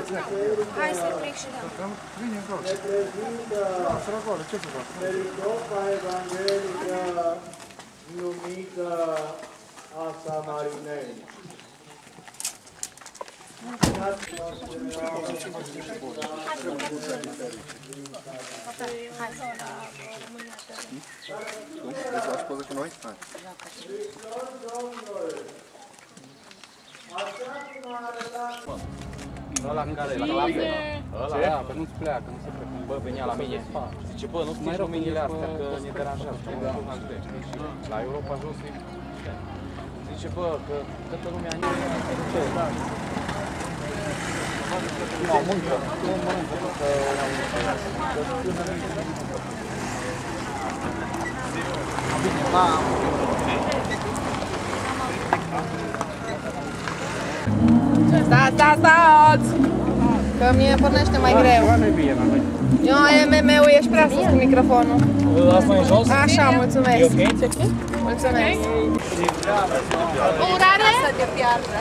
Hai să plec și da. Vine în calce. Lasă acolo, ce să fac? Pericopa evanghelică numită a Samarinei. Vrei să faci poză cu noi? Hai. Ăla care e la clase. Ăla, că nu-ți pleacă, nu se pleacă. Bă, venea la mine. Zice, bă, nu stai luminile astea, că ne deranjează. La Europa jos e... Zice, bă, că toată lumea... Ce? Nu, mâncă. Nu mănâncă, că... Bine, Stați! Că mie pornește mai greu. Eu MM-ul, ești prea sus cu microfonul. Asta e jos? Așa, mulțumesc. E ok? Ți-e ok? Mulțumesc. Urare? Să te piardă.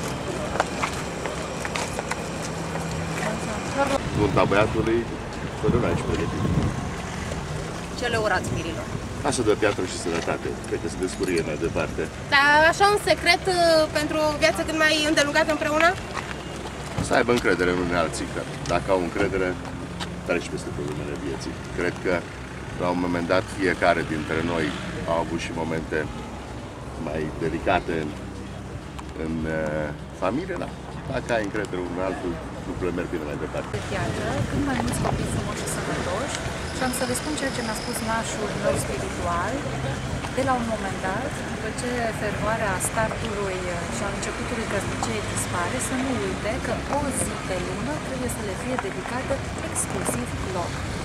Nunta băiatului, fără aici pregătit. Ce le urați mirilor? Așa de piatră și sănătate, cred că se descurie mai departe. Dar așa un secret pentru o viață cât mai îndelungată împreună? Să aibă încredere în unii alții, că dacă au încredere, treci peste problemele vieții. Cred că, la un moment dat, fiecare dintre noi au avut și momente mai delicate în familie, da. Dacă ai încredere în unul altul, lucrurile merg bine mai departe. Piatră, cât mai mulți copii frumoși și sănătoși și am să vă spun ceea ce mi-a spus nașul meu spiritual de la un moment dat, după ce fervoarea startului și a începutului căsniciei dispare, să nu uite că o zi pe lună trebuie să le fie dedicată exclusiv lor.